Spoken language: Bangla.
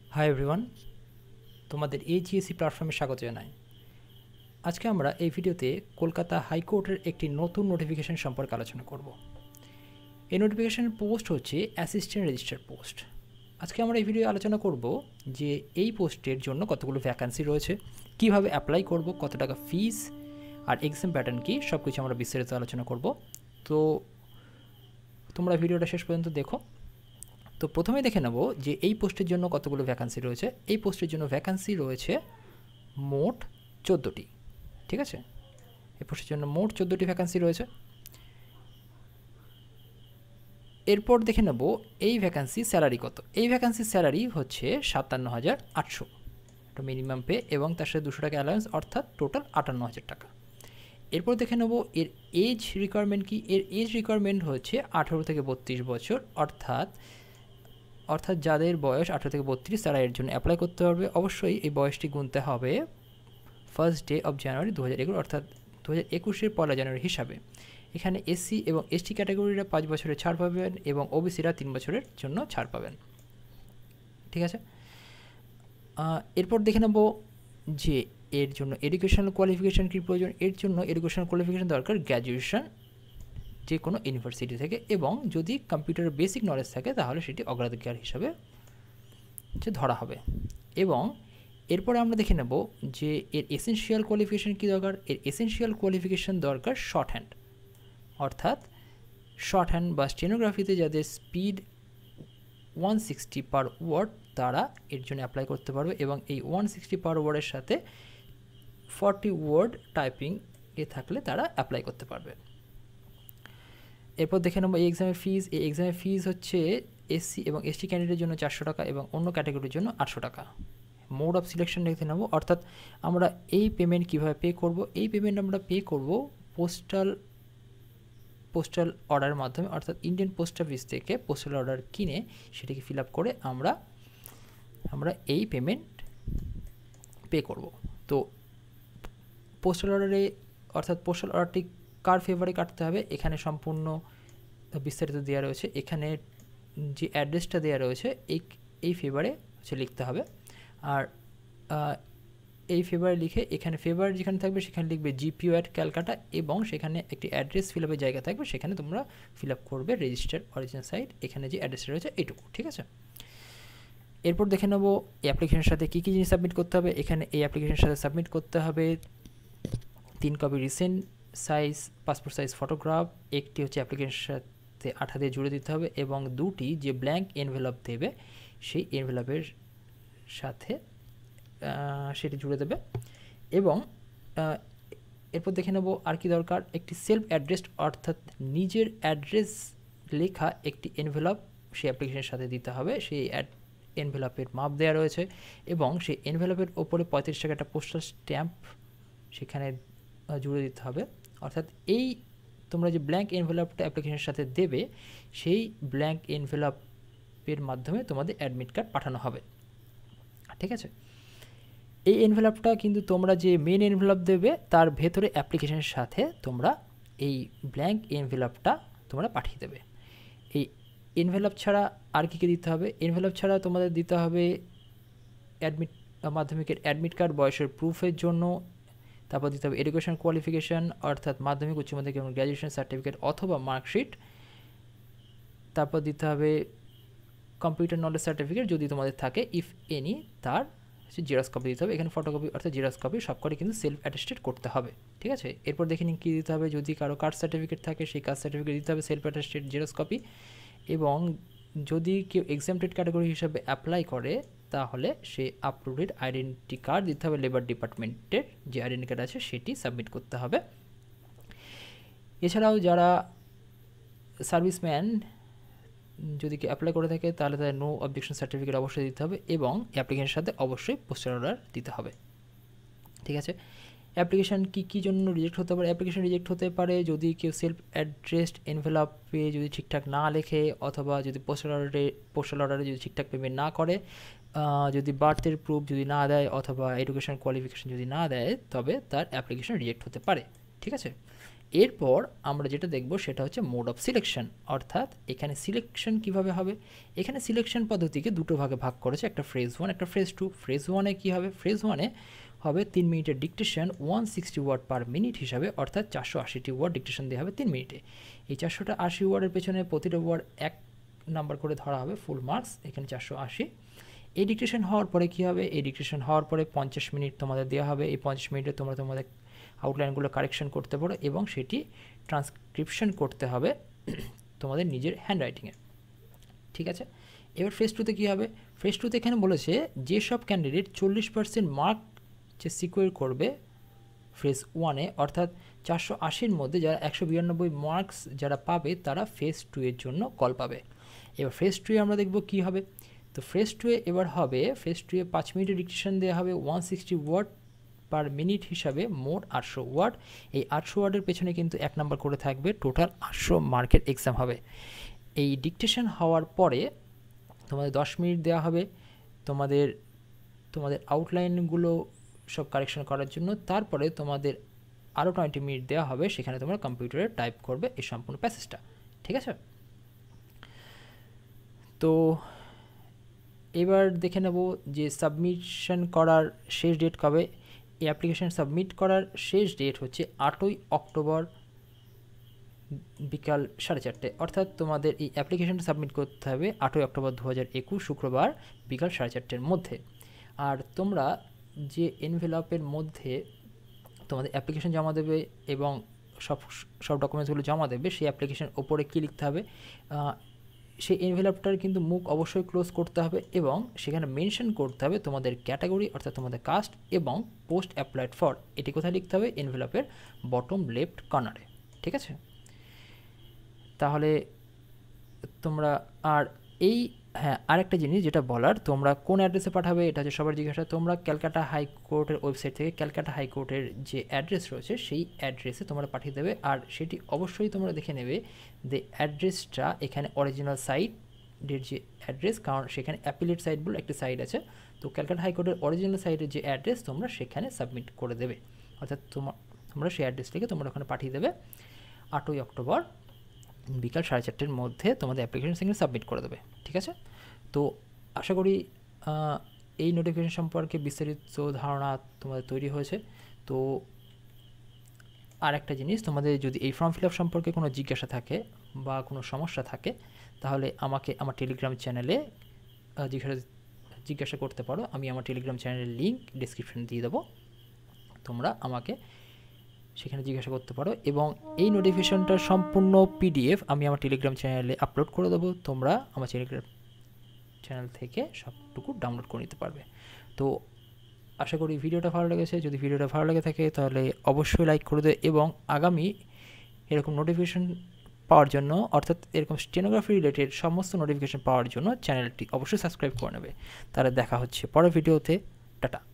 হাই এভরিওয়ান, তোমাদের AGSe প্ল্যাটফর্মে স্বাগত জানাই। আজকে আমরা এই ভিডিওতে কলকাতা হাইকোর্টের একটি নতুন নোটিফিকেশন সম্পর্কে আলোচনা করব। এই নোটিফিকেশনের পোস্ট হচ্ছে অ্যাসিস্ট্যান্ট রেজিস্ট্রার পোস্ট। আজকে আমরা এই ভিডিও আলোচনা করব যে এই পোস্টের জন্য কতগুলো ভ্যাকান্সি রয়েছে, কিভাবে অ্যাপ্লাই করব, কত টাকা ফিস আর এক্সাম প্যাটার্ন কী, সব কিছু আমরা বিস্তারিত আলোচনা করব। তো তোমরা ভিডিওটা শেষ পর্যন্ত দেখো। তো প্রথমে দেখে নেব যে এই পোস্টের জন্য কতগুলো ভ্যাকান্সি রয়েছে। এই পোস্টের জন্য ভ্যাকান্সি রয়েছে মোট 14টি। ঠিক আছে, এই পোস্টের জন্য মোট 14টি ভ্যাকান্সি রয়েছে। এরপর দেখে নেব এই ভ্যাকান্সি স্যালারি কত। এই ভ্যাকান্সির স্যালারি হচ্ছে 57,800 একটা মিনিমাম পে, এবং তার সাথে 200 টাকা অ্যালাউন্স, অর্থাৎ টোটাল 58,000 টাকা। এরপর দেখে নেব এর এজ রিকোয়ারমেন্ট কি। এর এজ রিকোয়ারমেন্ট হচ্ছে 18 থেকে 32 বছর, অর্থাৎ যাদের বয়স 18 থেকে 32 তারা এর জন্য অ্যাপ্লাই করতে পারবে। অবশ্যই এই বয়সটি গুনতে হবে ফার্স্ট ডে অফ জানুয়ারি 2021, অর্থাৎ 2021-এর 1 জানুয়ারি হিসাবে। এখানে এসসি এবং এসটি ক্যাটাগরিরা 5 বছরের ছাড় পাবেন এবং ওবিসিরা 3 বছরের জন্য ছাড় পাবেন। ঠিক আছে, এরপর দেখে নেব যে এর জন্য এডুকেশনাল কোয়ালিফিকেশান কী প্রয়োজন। এর জন্য এডুকেশনাল কোয়ালিফিকেশান দরকার গ্র্যাজুয়েশন যে কোনো ইউনিভার্সিটি থেকে, এবং যদি কম্পিউটারের বেসিক নলেজ থাকে তাহলে সেটি অগ্রাধিকার হিসাবে ধরা হবে। এবং এরপরে আমরা দেখে নেব যে এর এসেনশিয়াল কোয়ালিফিকেশান কী দরকার। এর এসেনশিয়াল কোয়ালিফিকেশান দরকার শর্টহ্যান্ড, অর্থাৎ শর্টহ্যান্ড বা স্টেনোগ্রাফিতে যাদের স্পিড 160 পার ওয়ার্ড তারা এর জন্য অ্যাপ্লাই করতে পারবে, এবং এই 160 পার ওয়ার্ডের সাথে 40 ওয়ার্ড টাইপিং এ থাকলে তারা অ্যাপ্লাই করতে পারবে। এরপর দেখে নেব এই এক্সামের ফিজ। এই এক্সামের ফিজ হচ্ছে এসসি এবং এসটি ক্যান্ডিডেটের জন্য 400 টাকা এবং অন্য ক্যাটাগরির জন্য 800 টাকা। মোড অফ সিলেকশন দেখে নেব, অর্থাৎ আমরা এই পেমেন্ট কীভাবে পে করব। এই পেমেন্ট আমরা পে করব পোস্টাল অর্ডারের মাধ্যমে, অর্থাৎ ইন্ডিয়ান পোস্ট অফিস থেকে পোস্টাল অর্ডার কিনে সেটিকে ফিল আপ করে আমরা এই পেমেন্ট পে করব। তো পোস্টাল অর্ডারে, অর্থাৎ পোস্টাল অর্ডারটি কার ফেভারে কাটতে হবে এখানে সম্পূর্ণ বিস্তারিত দেওয়া রয়েছে। এখানে যে অ্যাড্রেসটা দেওয়া রয়েছে এই ফেভারে লিখতে হবে। আর এই ফেভারে লিখে এখানে ফেভার যেখানে থাকবে সেখানে লিখবে GPO অ্যাট ক্যালকাটা, এবং সেখানে একটি অ্যাড্রেস ফিল আপের জায়গা থাকবে, সেখানে তোমরা ফিল আপ করবে রেজিস্টার অরিজিনাল সাইট, এখানে যে অ্যাড্রেসটা রয়েছে এইটুকু। ঠিক আছে, এরপর দেখে নেব অ্যাপ্লিকেশনের সাথে কী কী জিনিস সাবমিট করতে হবে। এখানে এই অ্যাপ্লিকেশনের সাথে সাবমিট করতে হবে 3 copy recent size passport size photograph, একটি হচ্ছে অ্যাপ্লিকেশনের সাথে আঠা দিয়ে জুড়ে দিতে হবে, এবং 2টি যে ব্ল্যাঙ্ক এনভেলপ দেবে সেই এনভেলপের সাথে সেটি জুড়ে দেবে। এবং এরপর দেখে নেব আর কি দরকার। একটি সেলফ অ্যাড্রেস, অর্থাৎ নিজের অ্যাড্রেস লেখা একটি এনভেলপ সেই অ্যাপ্লিকেশনের সাথে দিতে হবে। সেই এনভেলপের মাপ দেওয়া রয়েছে, এবং সেই এনভেলপের ওপরে 35 টাকা একটা পোস্টাল স্ট্যাম্প সেখানে জুড়ে দিতে হবে। অর্থাৎ এই তোমরা যে ব্ল্যাঙ্ক এনভেলপটা অ্যাপ্লিকেশনের সাথে দেবে সেই ব্ল্যাঙ্ক এনভেলপের মাধ্যমে তোমাদের অ্যাডমিট কার্ড পাঠানো হবে। ঠিক আছে, এই এনভেলপটা কিন্তু তোমরা যে মেন এনভেলপ দেবে তার ভেতরে অ্যাপ্লিকেশনের সাথে তোমরা এই ব্ল্যাঙ্ক এনভেলপটা তোমরা পাঠিয়ে দেবে। এই এনভেলপ ছাড়া আর কী কী দিতে হবে। এনভেলপ ছাড়া তোমাদের দিতে হবে মাধ্যমিকের অ্যাডমিট কার্ড বয়সের প্রুফের জন্য, তারপর দিতে হবে এডুকেশন কোয়ালিফিকেশান, অর্থাৎ মাধ্যমিক উচ্চ মাধ্যমিক এবং গ্র্যাজুয়েশন সার্টিফিকেট অথবা মার্কশিট। তারপর দিতে হবে কম্পিউটার নলেজ সার্টিফিকেট যদি তোমাদের থাকে, ইফ এনি, তার জেরক্স কপি দিতে হবে। এখানে ফটোকপি অর্থাৎ জেরক্স কপি সবকটি কিন্তু সেলফ অ্যাটেস্টেড করতে হবে। ঠিক আছে, এরপর দেখে নিন কী দিতে হবে। যদি কারো কাস্ট সার্টিফিকেট থাকে সেই কাস্ট সার্টিফিকেট দিতে হবে, সেলফ অ্যাটেস্টেড জেরক্স কপি। এবং যদি কেউ এক্সামটেড ক্যাটাগরি হিসাবে অ্যাপ্লাই করে তাহলে সে আপলোডেড আইডেন্টি কার্ড দিতে হবে। লেবার ডিপার্টমেন্টের যে আইডেন্টি কার্ড আছে সেটি সাবমিট করতে হবে। এছাড়াও যারা সার্ভিসম্যান যদি কেউ অ্যাপ্লাই করে থাকে তাহলে তাদের নো অবজেকশন সার্টিফিকেট অবশ্যই দিতে হবে, এবং অ্যাপ্লিকেশনের সাথে অবশ্যই পোস্টাল অর্ডার দিতে হবে। ঠিক আছে, অ্যাপ্লিকেশান কী জন্য রিজেক্ট হতে পারে। অ্যাপ্লিকেশান রিজেক্ট হতে পারে যদি কেউ সেলফ অ্যাড্রেসড এনভেলপে যদি ঠিকঠাক না লেখে, অথবা যদি পোস্টাল অর্ডারে যদি ঠিকঠাক পেমেন্ট না করে, যদি বার্থের প্রুফ যদি না দেয়, অথবা এডুকেশন কোয়ালিফিকেশান যদি না দেয়, তবে তার অ্যাপ্লিকেশান রিজেক্ট হতে পারে। ঠিক আছে, এরপর আমরা যেটা দেখব সেটা হচ্ছে মোড অফ সিলেকশন, অর্থাৎ এখানে সিলেকশন কিভাবে হবে। এখানে সিলেকশন পদ্ধতিকে দুটো ভাগে ভাগ করেছে, একটা ফ্রেজ 1 একটা ফ্রেজ 2। ফ্রেজ 1-এ কী হবে, ফ্রেজ 1-এ হবে 3 মিনিটের ডিকটেশন 160 ওয়ার্ড পার মিনিট হিসাবে, অর্থাৎ 480টি ওয়ার্ড ডিকটেশন দেওয়া হবে 3 মিনিটে। এই 480 ওয়ার্ডের পেছনে প্রতিটা ওয়ার্ড 1 নাম্বার করে ধরা হবে, ফুল মার্কস এখানে 480। এই ডিকটেশন হওয়ার পরে কী হবে, এই ডিকটেশন হওয়ার পরে 50 মিনিট তোমাদের দেওয়া হবে। এই 50 মিনিটে তোমরা তোমাদের আউটলাইনগুলো কারেকশন করতে পারো এবং সেটি ট্রান্সক্রিপশন করতে হবে তোমাদের নিজের হ্যান্ডরাইটিংয়ে, ঠিক আছে। এবার ফেজ 2-তে কী হবে, ফেজ 2-তে এখানে বলেছে যেসব ক্যান্ডিডেট 40% মার্ক যে সিকিউর করবে ফেজ 1-এ, অর্থাৎ 480-র মধ্যে যারা 192 মার্কস যারা পাবে তারা ফেজ 2-এর জন্য কল পাবে। এবার ফেজ 2-এ আমরা দেখব কী হবে। তো ফেজ 2-এ এবার হবে, ফেজ 2-এ 5 মিনিটের ডিকটেশন দেওয়া হবে 160 ওয়ার্ড পার মিনিট হিসাবে, মোট 800 ওয়ার্ড। এই 800 ওয়ার্ডের পেছনে কিন্তু 1 নাম্বার করে থাকবে, টোটাল 800 মার্কের এক্সাম হবে। এই ডিকটেশন হওয়ার পরে তোমাদের 10 মিনিট দেওয়া হবে তোমাদের আউটলাইনগুলো সব কারেকশন করার জন্য। তারপরে তোমাদের আরও 20 মিনিট দেওয়া হবে, সেখানে তোমরা কম্পিউটারে টাইপ করবে এই সম্পূর্ণ প্যাসেজটা, ঠিক আছে। তো এবার দেখে নেব যে সাবমিশন করার শেষ ডেট কবে। এই অ্যাপ্লিকেশন সাবমিট করার শেষ ডেট হচ্ছে 8ই অক্টোবর বিকাল 4:30, অর্থাৎ তোমাদের এই অ্যাপ্লিকেশনটা সাবমিট করতে হবে 8ই অক্টোবর 2021 শুক্রবার বিকাল 4:30-এর মধ্যে। আর তোমরা যে এনভেলপের মধ্যে তোমাদের অ্যাপ্লিকেশন জমা দেবে এবং সব ডকুমেন্টসগুলো জমা দেবে, সেই অ্যাপ্লিকেশনের ওপরে কী লিখতে হবে, সেই এনভেলপটার কিন্তু মুখ অবশ্যই ক্লোজ করতে হবে এবং সেখানে মেনশন করতে হবে তোমাদের ক্যাটাগরি অর্থাৎ তোমাদের কাস্ট এবং পোস্ট অ্যাপ্লাইড ফর। এটি কোথায় লিখতে হবে, এনভেলপের বটম লেফট কর্নারে, ঠিক আছে। তাহলে তোমরা আর আরেকটা জিনিস যেটা বলার, তোমরা কোন অ্যাড্রেসে পাঠাবে এটা হচ্ছে সবার জিজ্ঞাসা। তোমরা ক্যালকাটা হাইকোর্টের ওয়েবসাইট থেকে ক্যালকাটা হাইকোর্টের যে অ্যাড্রেস রয়েছে সেই অ্যাড্রেসে তোমরা পাঠিয়ে দেবে। আর সেটি অবশ্যই তোমরা দেখে নেবে যে অ্যাড্রেসটা এখানে অরিজিনাল সাইটের যে অ্যাড্রেস, কারণ সেখানে অ্যাপিলেট সাইট বলে একটি সাইট আছে। তো ক্যালকাটা হাইকোর্টের অরিজিনাল সাইটের যে অ্যাড্রেস তোমরা সেখানে সাবমিট করে দেবে, অর্থাৎ তোমরা সেই অ্যাড্রেসটিকে তোমরা ওখানে পাঠিয়ে দেবে। 8ই অক্টোবর বিকাল 4:30-এর মধ্যে তোমাদের অ্যাপ্লিকেশন সেখানে সাবমিট করে দেবে, ঠিক আছে। তো আশা করি এই নোটিফিকেশন সম্পর্কে বিস্তারিত ধারণা তোমাদের তৈরি হয়েছে। তো আর একটা জিনিস, তোমাদের যদি এই ফর্ম ফিল আপ সম্পর্কে কোনো জিজ্ঞাসা থাকে বা কোনো সমস্যা থাকে তাহলে আমাকে আমার টেলিগ্রাম চ্যানেলে জিজ্ঞাসা করতে পারো। আমি আমার টেলিগ্রাম চ্যানেলের লিঙ্ক ডিসক্রিপশনে দিয়ে দেবো, তোমরা আমাকে সেখানে জিজ্ঞাসা করতে পারো। এবং এই নোটিফিকেশনটার সম্পূর্ণ পিডিএফ আমি আমার টেলিগ্রাম চ্যানেলে আপলোড করে দেবো, তোমরা আমার টেলিগ্রাম চ্যানেল থেকে সবটুকু ডাউনলোড করে নিতে পারবে। তো আশা করি ভিডিওটা ভালো লেগেছে। যদি ভিডিওটা ভালো লেগে থাকে তাহলে অবশ্যই লাইক করে দেবে এবং আগামী এরকম নোটিফিকেশন পাওয়ার জন্য, অর্থাৎ এরকম স্টেনোগ্রাফি রিলেটেড সমস্ত নোটিফিকেশন পাওয়ার জন্য চ্যানেলটি অবশ্যই সাবস্ক্রাইব করে নেবে। তাহলে দেখা হচ্ছে পরের ভিডিওতে, টাটা।